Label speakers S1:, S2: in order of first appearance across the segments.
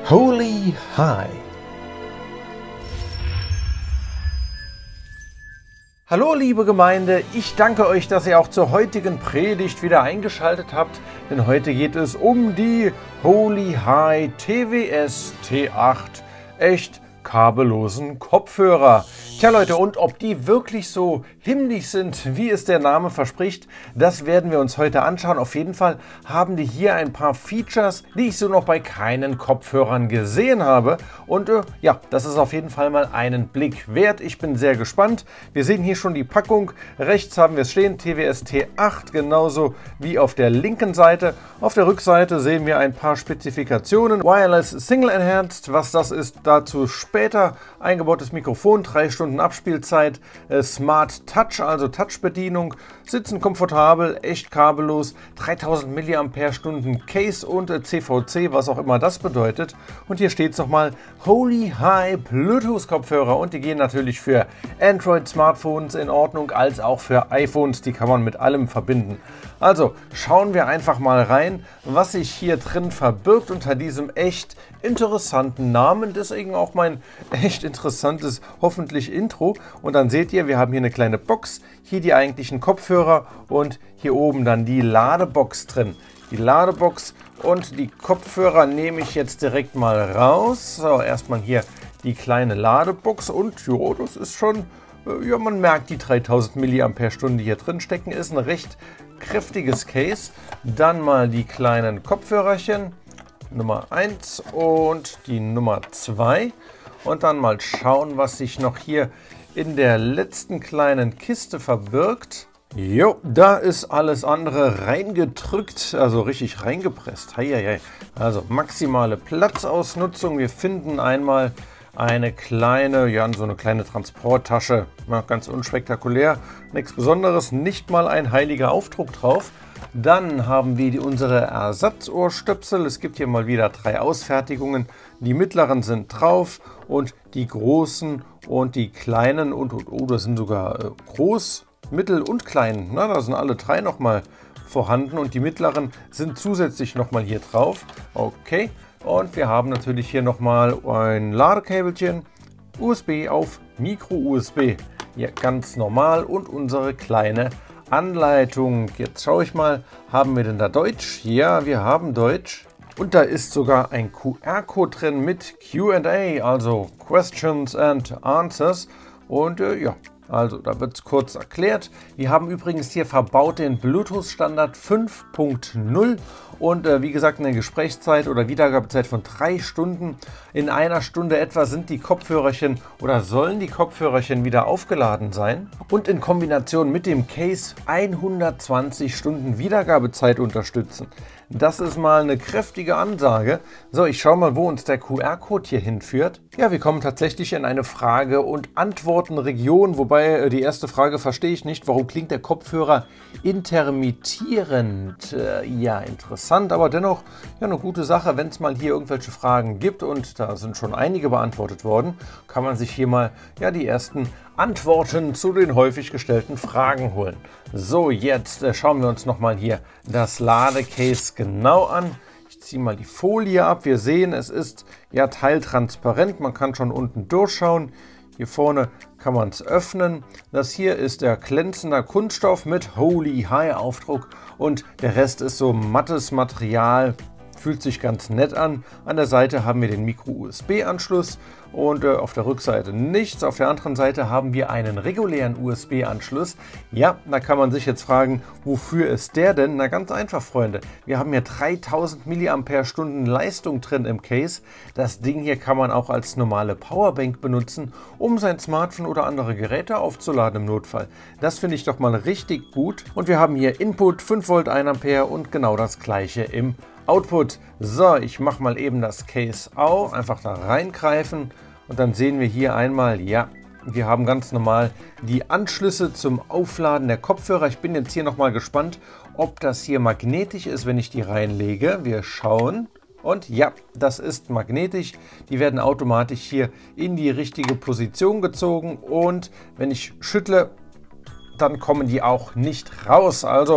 S1: Holy Hi! Hallo liebe Gemeinde, ich danke euch, dass ihr auch zur heutigen Predigt wieder eingeschaltet habt, denn heute geht es um die Holy Hi TWS T8 echt kabellosen Kopfhörer. Tja Leute, und ob die wirklich so himmlisch sind, wie es der Name verspricht, das werden wir uns heute anschauen. Auf jeden Fall haben die hier ein paar Features, die ich so noch bei keinen Kopfhörern gesehen habe. Und ja, das ist auf jeden Fall mal einen Blick wert. Ich bin sehr gespannt. Wir sehen hier schon die Packung. Rechts haben wir es stehen, TWS T8, genauso wie auf der linken Seite. Auf der Rückseite sehen wir ein paar Spezifikationen. Wireless Single Enhanced, was das ist, dazu später. Eingebautes Mikrofon, 3 Stunden Abspielzeit, Smart Touch, also Touch-Bedienung, sitzen komfortabel, echt kabellos, 3000 mAh Case und CVC, was auch immer das bedeutet. Und hier steht es nochmal, Holy Hi Bluetooth-Kopfhörer, und die gehen natürlich für Android-Smartphones in Ordnung, als auch für iPhones, die kann man mit allem verbinden. Also schauen wir einfach mal rein, was sich hier drin verbirgt unter diesem echt interessanten Namen. Deswegen auch mein echt interessantes, hoffentlich Intro. Und dann seht ihr, wir haben hier eine kleine Box, hier die eigentlichen Kopfhörer und hier oben dann die Ladebox drin. Die Ladebox und die Kopfhörer nehme ich jetzt direkt mal raus. So, erstmal hier die kleine Ladebox und jo, das ist schon, ja, man merkt die 3000 mAh, die hier drin stecken, ist ein recht kräftiges Case. Dann mal die kleinen Kopfhörerchen, Nummer 1 und die Nummer 2. Und dann mal schauen, was sich noch hier in der letzten kleinen Kiste verbirgt. Jo, da ist alles andere reingedrückt, also richtig reingepresst. Heieiei. Also maximale Platzausnutzung. Wir finden einmal eine kleine, ja, so eine kleine Transporttasche, ja, ganz unspektakulär, nichts Besonderes, nicht mal ein heiliger Aufdruck drauf. Dann haben wir unsere Ersatzohrstöpsel. Es gibt hier mal wieder 3 Ausfertigungen. Die mittleren sind drauf und die großen und die kleinen und das sind sogar groß, mittel und klein. Na, da sind alle 3 nochmal vorhanden und die mittleren sind zusätzlich nochmal hier drauf. Okay. Und wir haben natürlich hier nochmal ein Ladekabelchen, USB auf Micro-USB, ja, ganz normal, und unsere kleine Anleitung. Jetzt schaue ich mal, haben wir denn da Deutsch? Ja, wir haben Deutsch. Und da ist sogar ein QR-Code drin mit Q&A, also Questions and Answers. Und ja, also da wird es kurz erklärt. Wir haben übrigens hier verbaut den Bluetooth-Standard 5.0 und wie gesagt eine Gesprächszeit oder Wiedergabezeit von 3 Stunden. In einer Stunde etwa sind die Kopfhörerchen oder sollen die Kopfhörerchen wieder aufgeladen sein. Und in Kombination mit dem Case 120 Stunden Wiedergabezeit unterstützen. Das ist mal eine kräftige Ansage. So, ich schaue mal, wo uns der QR-Code hier hinführt. Ja, wir kommen tatsächlich in eine Frage- und Antworten-Region, wobei die erste Frage verstehe ich nicht. Warum klingt der Kopfhörer intermittierend? Ja, interessant, aber dennoch ja eine gute Sache. Wenn es mal hier irgendwelche Fragen gibt, und da sind schon einige beantwortet worden, kann man sich hier mal ja die ersten Antworten zu den häufig gestellten Fragen holen. So, jetzt schauen wir uns nochmal hier das Ladecase genau an. Ich ziehe mal die Folie ab. Wir sehen, es ist ja teiltransparent. Man kann schon unten durchschauen. Hier vorne kann man es öffnen. Das hier ist der glänzender Kunststoff mit Holy Hi Aufdruck und der Rest ist so mattes Material. Fühlt sich ganz nett an. An der Seite haben wir den Micro-USB-Anschluss und auf der Rückseite nichts. Auf der anderen Seite haben wir einen regulären USB-Anschluss. Ja, da kann man sich jetzt fragen, wofür ist der denn? Na, ganz einfach, Freunde. Wir haben hier 3000 mAh Leistung drin im Case. Das Ding hier kann man auch als normale Powerbank benutzen, um sein Smartphone oder andere Geräte aufzuladen im Notfall. Das finde ich doch mal richtig gut. Und wir haben hier Input 5 Volt 1 Ampere und genau das gleiche im Output. So, ich mache mal eben das Case auf, einfach da reingreifen und dann sehen wir hier einmal, ja, wir haben ganz normal die Anschlüsse zum Aufladen der Kopfhörer. Ich bin jetzt hier nochmal gespannt, ob das hier magnetisch ist, wenn ich die reinlege. Wir schauen. Und ja, das ist magnetisch. Die werden automatisch hier in die richtige Position gezogen und wenn ich schüttle, dann kommen die auch nicht raus. Also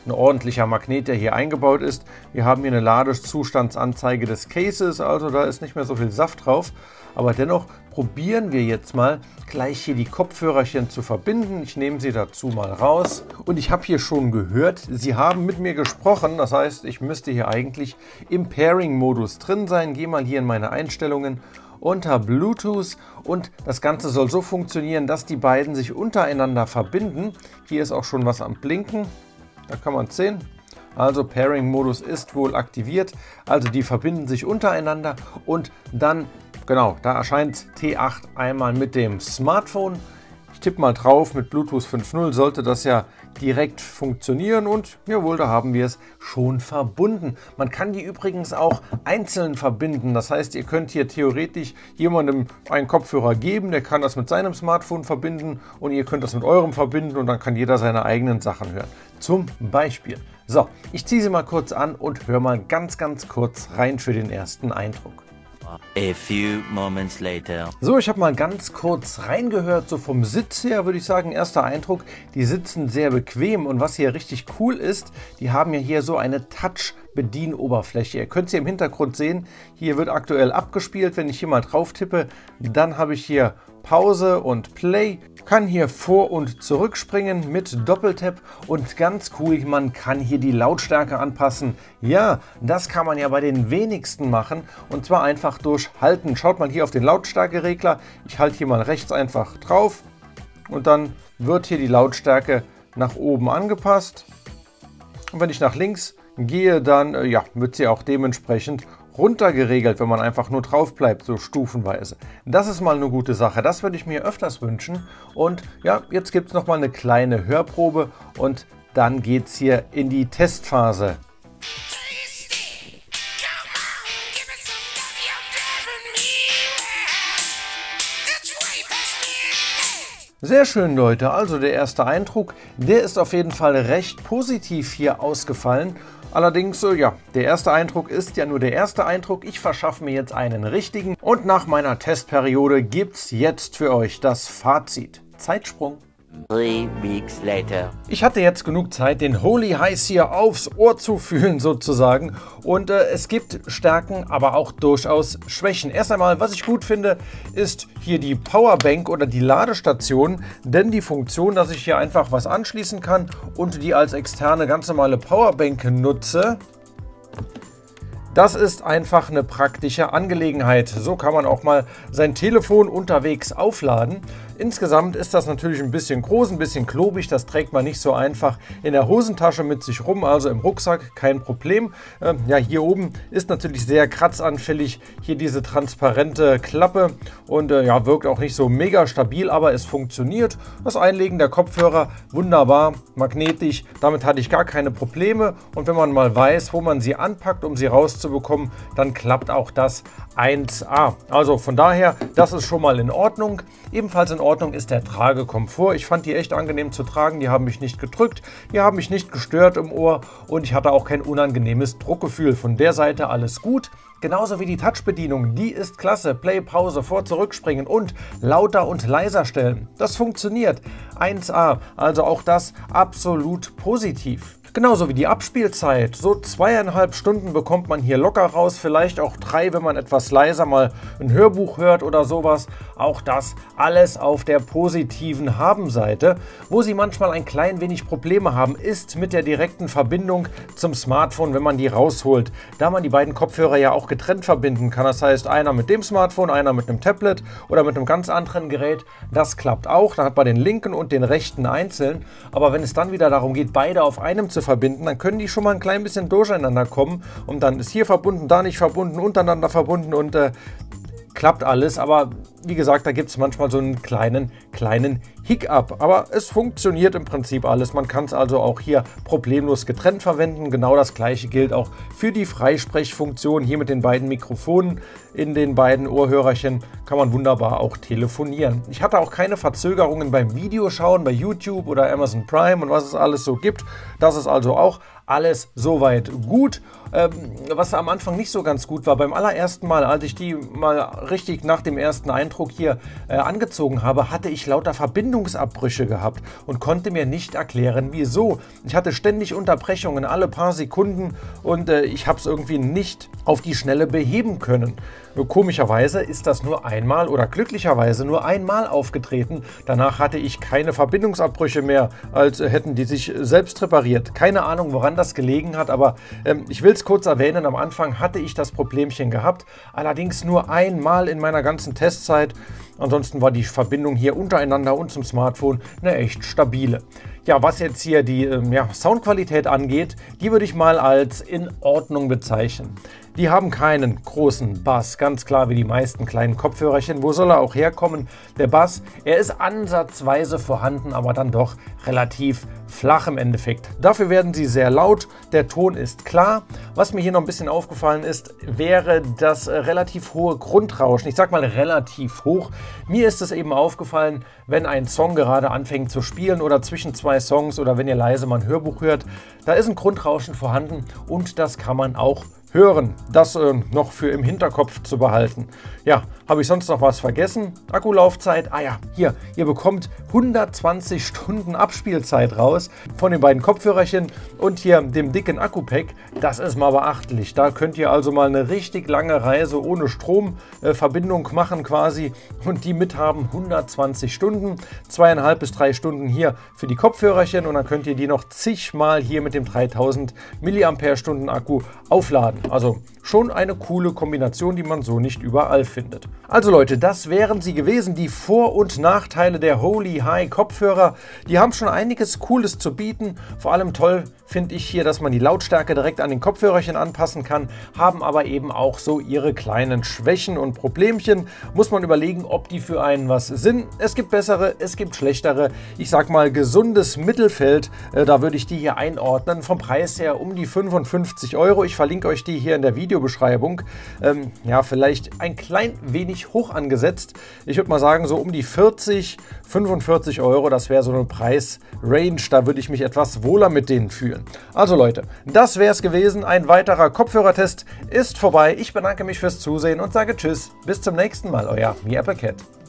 S1: ein ordentlicher Magnet, der hier eingebaut ist. Wir haben hier eine Ladezustandsanzeige des Cases, also da ist nicht mehr so viel Saft drauf. Aber dennoch probieren wir jetzt mal gleich hier die Kopfhörerchen zu verbinden. Ich nehme sie dazu mal raus. Und ich habe hier schon gehört, sie haben mit mir gesprochen. Das heißt, ich müsste hier eigentlich im Pairing-Modus drin sein. Gehe mal hier in meine Einstellungen unter Bluetooth und das Ganze soll so funktionieren, dass die beiden sich untereinander verbinden. Hier ist auch schon was am Blinken. Da kann man es sehen. Also Pairing-Modus ist wohl aktiviert. Also die verbinden sich untereinander und dann, genau, da erscheint T8 einmal mit dem Smartphone. Ich tippe mal drauf, mit Bluetooth 5.0 sollte das ja direkt funktionieren und jawohl, da haben wir es schon verbunden. Man kann die übrigens auch einzeln verbinden. Das heißt, ihr könnt hier theoretisch jemandem einen Kopfhörer geben, der kann das mit seinem Smartphone verbinden und ihr könnt das mit eurem verbinden und dann kann jeder seine eigenen Sachen hören. Zum Beispiel. So, ich ziehe sie mal kurz an und höre mal ganz kurz rein für den ersten Eindruck.
S2: A few moments later.
S1: So, ich habe mal ganz kurz reingehört, so vom Sitz her würde ich sagen, erster Eindruck, die sitzen sehr bequem und was hier richtig cool ist, die haben ja hier so eine Touch-Bedienoberfläche. Ihr könnt sie im Hintergrund sehen, hier wird aktuell abgespielt, wenn ich hier mal drauf tippe, dann habe ich hier Pause und Play, kann hier vor- und zurückspringen mit Doppeltap und ganz cool, man kann hier die Lautstärke anpassen. Ja, das kann man ja bei den wenigsten machen und zwar einfach durch Halten. Schaut mal hier auf den Lautstärkeregler, ich halte hier mal rechts einfach drauf und dann wird hier die Lautstärke nach oben angepasst und wenn ich nach links gehe, dann ja, wird sie auch dementsprechend runtergeregelt, wenn man einfach nur drauf bleibt, so stufenweise. Das ist mal eine gute Sache, das würde ich mir öfters wünschen. Und ja, jetzt gibt es noch mal eine kleine Hörprobe und dann geht es hier in die Testphase. Sehr schön, Leute, also der erste Eindruck, der ist auf jeden Fall recht positiv hier ausgefallen. Allerdings, ja, der erste Eindruck ist ja nur der erste Eindruck. Ich verschaffe mir jetzt einen richtigen und nach meiner Testperiode gibt's jetzt für euch das Fazit. Zeitsprung.
S2: 3 weeks later.
S1: Ich hatte jetzt genug Zeit, den Holy Highs hier aufs Ohr zu fühlen sozusagen und es gibt Stärken, aber auch durchaus Schwächen. Erst einmal, was ich gut finde, ist hier die Powerbank oder die Ladestation, denn die Funktion, dass ich hier einfach was anschließen kann und die als externe ganz normale Powerbank nutze, das ist einfach eine praktische Angelegenheit. So kann man auch mal sein Telefon unterwegs aufladen. Insgesamt ist das natürlich ein bisschen groß, ein bisschen klobig. Das trägt man nicht so einfach in der Hosentasche mit sich rum, also im Rucksack, kein Problem. Ja, hier oben ist natürlich sehr kratzanfällig. Hier diese transparente Klappe und ja, wirkt auch nicht so mega stabil, aber es funktioniert. Das Einlegen der Kopfhörer, wunderbar, magnetisch. Damit hatte ich gar keine Probleme. Und wenn man mal weiß, wo man sie anpackt, um sie rauszubekommen, dann klappt auch das 1A. Also von daher, das ist schon mal in Ordnung. Ebenfalls in Ordnung ist der Tragekomfort. Ich fand die echt angenehm zu tragen. Die haben mich nicht gedrückt, die haben mich nicht gestört im Ohr und ich hatte auch kein unangenehmes Druckgefühl. Von der Seite alles gut. Genauso wie die Touch-Bedienung, die ist klasse. Play, Pause, vor, zurückspringen und lauter und leiser stellen. Das funktioniert. 1A, also auch das absolut positiv. Genauso wie die Abspielzeit. So 2,5 Stunden bekommt man hier locker raus, vielleicht auch 3, wenn man etwas leiser mal ein Hörbuch hört oder sowas. Auch das alles auf der positiven Habenseite. Wo sie manchmal ein klein wenig Probleme haben, ist mit der direkten Verbindung zum Smartphone, wenn man die rausholt. Da man die beiden Kopfhörer ja auch getrennt verbinden kann. Das heißt, einer mit dem Smartphone, einer mit einem Tablet oder mit einem ganz anderen Gerät. Das klappt auch. Da hat man den linken und den rechten einzeln. Aber wenn es dann wieder darum geht, beide auf einem zu verbinden, dann können die schon mal ein klein bisschen durcheinander kommen und dann ist hier verbunden, da nicht verbunden, untereinander verbunden und klappt alles, aber wie gesagt, da gibt es manchmal so einen kleinen Hiccup, aber es funktioniert im Prinzip alles. Man kann es also auch hier problemlos getrennt verwenden. Genau das gleiche gilt auch für die Freisprechfunktion. Hier mit den beiden Mikrofonen in den beiden Ohrhörerchen kann man wunderbar auch telefonieren. Ich hatte auch keine Verzögerungen beim Videoschauen bei YouTube oder Amazon Prime und was es alles so gibt. Das ist also auch alles soweit gut. Was am Anfang nicht so ganz gut war, beim allerersten Mal, als ich die mal richtig nach dem ersten Eindruck Ausdruck hier angezogen habe, hatte ich lauter Verbindungsabbrüche gehabt und konnte mir nicht erklären, wieso. Ich hatte ständig Unterbrechungen, alle paar Sekunden, und ich habe es irgendwie nicht auf die Schnelle beheben können. Komischerweise ist das nur einmal oder glücklicherweise nur einmal aufgetreten. Danach hatte ich keine Verbindungsabbrüche mehr, als hätten die sich selbst repariert. Keine Ahnung, woran das gelegen hat, aber ich will es kurz erwähnen. Am Anfang hatte ich das Problemchen gehabt, allerdings nur einmal in meiner ganzen Testzeit. Ansonsten war die Verbindung hier untereinander und zum Smartphone eine echt stabile. Ja, was jetzt hier die Soundqualität angeht, die würde ich mal als in Ordnung bezeichnen. Die haben keinen großen Bass, ganz klar wie die meisten kleinen Kopfhörerchen. Wo soll er auch herkommen? Der Bass, er ist ansatzweise vorhanden, aber dann doch relativ flach im Endeffekt. Dafür werden sie sehr laut, der Ton ist klar. Was mir hier noch ein bisschen aufgefallen ist, wäre das relativ hohe Grundrauschen. Ich sag mal relativ hoch. Mir ist es eben aufgefallen, wenn ein Song gerade anfängt zu spielen oder zwischen zwei Songs oder wenn ihr leise mal ein Hörbuch hört, da ist ein Grundrauschen vorhanden und das kann man auch hören. Das noch für im Hinterkopf zu behalten. Ja, habe ich sonst noch was vergessen? Akkulaufzeit, ja, hier, ihr bekommt 120 Stunden Abspielzeit raus von den beiden Kopfhörerchen und hier dem dicken Akku-Pack. Das ist mal beachtlich. Da könnt ihr also mal eine richtig lange Reise ohne Stromverbindung machen quasi und die mithaben 120 Stunden, 2,5 bis 3 Stunden hier für die Kopfhörerchen und dann könnt ihr die noch zigmal hier mit dem 3000 mAh Akku aufladen. Also schon eine coole Kombination, die man so nicht überall findet. Also Leute, das wären sie gewesen, die Vor- und Nachteile der Holy Hi Kopfhörer. Die haben schon einiges Cooles zu bieten. Vor allem toll finde ich hier, dass man die Lautstärke direkt an den Kopfhörerchen anpassen kann, haben aber eben auch so ihre kleinen Schwächen und Problemchen. Muss man überlegen, ob die für einen was sind. Es gibt bessere, es gibt schlechtere. Ich sag mal gesundes Mittelfeld, da würde ich die hier einordnen. Vom Preis her um die 55 Euro. Ich verlinke euch die hier in der Videobeschreibung. Ja, vielleicht ein klein wenig hoch angesetzt. Ich würde mal sagen, so um die 40, 45 Euro, das wäre so eine Preisrange. Da würde ich mich etwas wohler mit denen fühlen. Also Leute, das wäre es gewesen. Ein weiterer Kopfhörertest ist vorbei. Ich bedanke mich fürs Zusehen und sage Tschüss. Bis zum nächsten Mal. Euer MeAppleCat.